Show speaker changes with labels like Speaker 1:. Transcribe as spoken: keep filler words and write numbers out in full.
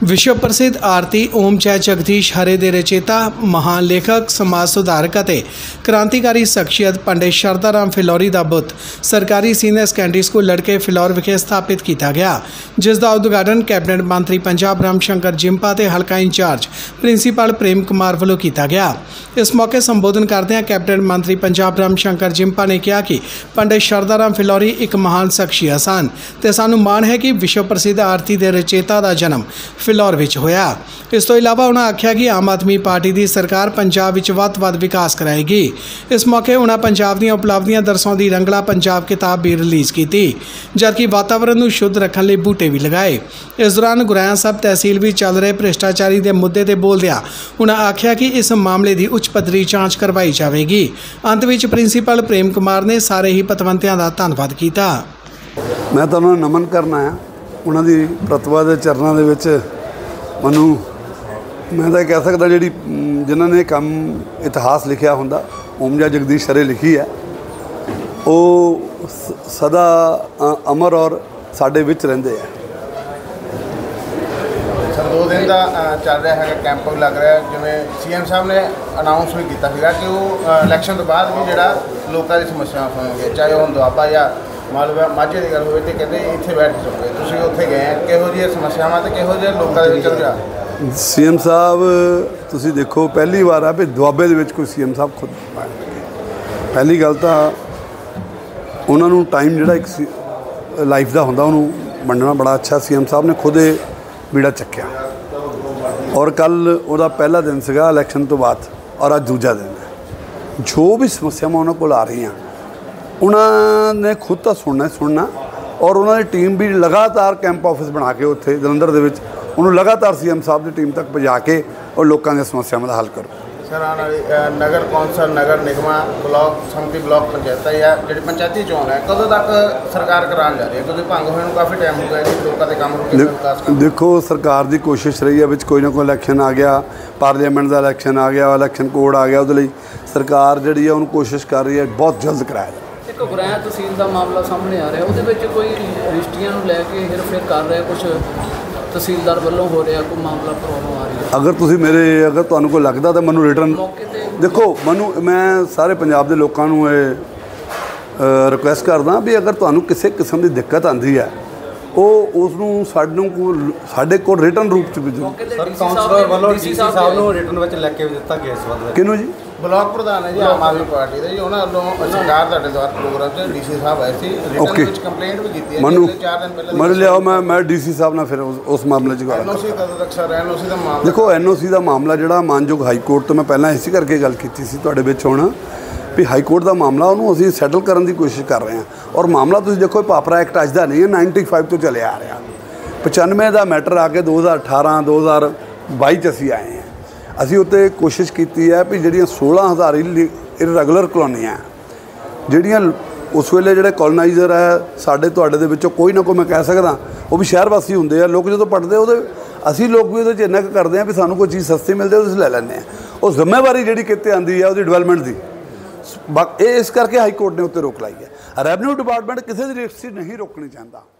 Speaker 1: विश्व प्रसिद्ध आरती ओम जय जगदीश हरे दे रचेता महान लेखक समाज सुधारक ਅਤੇ क्रांतिकारी शख्सियत पंडित शरदा राम फिलौरी का बुत सरकारी सीनियर सैकेंडरी स्कूल लड़के फिलौर विखे स्थापित किया गया, जिसका उद्घाटन कैबिनेट मंत्री पंजाब राम शंकर जिम्पा ते हल्का इंचार्ज प्रिंसीपल प्रेम कुमार वालों किया गया। इस मौके संबोधन करदे कैबिनेट मंत्री पंजाब राम शंकर जिम्पा ने कहा कि पंडित शरदा राम फिलौरी एक महान शख्सियत सन ते सानू माण है कि विश्व प्रसिद्ध आरती के रचेता का जन्म फिलौर विच होया। इस तो इलावा उन्होंने आख्या कि आम आदमी पार्टी की सरकार पंजाब विच वध तो वध विकास कराएगी। इस मौके उन्होंने पंजाब दी उपलब्धियां दर्शाउंदी रंगला पंजाब किताब भी रिलीज़ की, जबकि वातावरण को शुद्ध रखने लिए बूटे भी लगाए। इस दौरान गुराया साहब तहसील भी चल रहे भ्रिष्टाचारी के मुद्दे पर बोलदियां उन्होंने आख्या कि इस मामले की उच्च पद्धरी जाँच करवाई जाएगी। अंत में प्रिंसीपल प्रेम कुमार ने सारे ही पतवंतियों का धन्यवाद किया।
Speaker 2: मैं तो उन्होंने नमन करना है, उन्होंने प्रतिभा के चरणों के मनु मैं तो कह सकता जी जिन्होंने काम इतिहास लिखा होंदा ओम जय जगदीश हरे लिखी है वो सदा अमर और साडे विच रहिंदे है।
Speaker 3: सर दो दिन का चल रहा है कैंप लग रहा है, जिवें सी एम साहब ने अनाउंस भी किया कि वो इलैक्शन तो बाद भी जो लोगों की समस्या सुनेंगे, चाहे वो दुआबा या मान लो माझे की गल हो कहते इतने बैठ सकोगे, तुम उत्थे गए किहो जी समस्यावां ते किहो जे लोगों के चल रहा।
Speaker 2: सी एम साहब तुसीं देखो पहली बार आ भी दुआबे दे विच कोई सी एम साहब खुद पहली गल तो उन्होंने टाइम जिहड़ा एक लाइफ का होंदा उन्होंने वंडना बड़ा अच्छा सी एम साहब ने खुद बीड़ा चक्या और कल वो पहला दिन सीगा इलैक्शन तो बाद और अज दूजा दिन है। जो भी समस्यावां उन्होंने कोल आ रही हैं उन्होंने खुद तो सुनना सुनना और उन्होंने टीम भी लगातार कैंप ऑफिस बना के उत्थे जलंधर दे विच उन्होंने लगातार सी एम साहब की टीम तक पहुँचा के और लोगों की समस्याओं का हल करो।
Speaker 3: सर आने वाली नगर कौंसल नगर निगम ब्लॉक समति ब्लॉक पंचायत या जी पंचायती चोन है कदों तक सरकार कराने जा रही है, क्योंकि भंग होने काफ़ी टाइम हो गया लोगों के काम विकास।
Speaker 2: देखो सरकार की कोशिश रही है, कोई ना कोई इलैक्शन आ गया, पार्लीमेंट का इलैक्शन आ गया, इलैक्शन कोड आ गया, वो सरकार जी है उन्होंने कोशिश कर रही है बहुत जल्द कराया जाए।
Speaker 4: एक गुराया तहसील का मामला सामने आ रहा है, वो कोई रजिस्ट्रियां लैके हेर फेर कर रहे कुछ तहसीलदार वालों हो रहा कोई मामला प्रॉब्लम आ रही है।
Speaker 2: अगर तुसी मेरे अगर तुहानू कोई लगता तो मैं रिटर्न देखो मैं मैं सारे पंजाब के लोगों को रिक्वेस्ट करदा भी अगर तुहानू किसी किस्म की दिक्कत आती है वो उसनू साडू को साडे को रिटर्न रूप च भेजो।
Speaker 5: सर काउंसलर वालों डी सी साहब नूं रिटर्न विच लैके दिता गया इस वक्त
Speaker 2: किनू जी
Speaker 3: ब्लॉक प्रधान है जी आम आदमी पार्टी के जी उन्होंने सरकार तुहाडे द्वारा प्रोग्राम च डी सी साहब आए थे रिटर्न विच कंप्लेंट भी की है
Speaker 2: मनु
Speaker 3: चार दिन पहले
Speaker 2: मैं लियाओ मैं मैं डी सी साहब नाल फिर उस मामले च गल
Speaker 3: एन ओ सी कदों तक सर एन ओ सी दा मामला
Speaker 2: देखो एन ओ सी का मामला जिहड़ा मानयोग हाई कोर्ट तो मैं पहला इसी करके गल कीती सी तुहाडे विच हुण भी हाई कोर्ट का मामला उन्होंने असीं सैटल करने की कोशिश कर रहे हैं और मामला तुसीं देखो पापरा एक्ट अज दा नहीं है नाइनटी फाइव तो चले आ रहा पचानवे का मैटर आके दो हज़ार अठारह दो हज़ार बाई च असीं आए हैं। असीं उत्ते कोशिश की है भी जिहड़ियां सोलह हज़ार इररेगुलर कॉलोनियां जिहड़ियां उस वेले जिहड़े कॉलोनाइजर है साडे तुहाडे दे विचों कोई ना कोई मैं कह सकदा वो भी शहर वासी हुंदे आ, लोग जो पढ़ते वो असीं लोग भी वो इन्ना करते हैं भी सानूं कोई चीज़ सस्ती मिलती है ले लैंदे आ। उस जिम्मेवारी जिहड़ी किते आंदी है वो डिवेलपमेंट की बाकी इस करके हाई कोर्ट ने उत्ते रोक लाई है। रेवन्यू डिपार्टमेंट किसी की रजिस्ट्री नहीं रोकनी चाहता।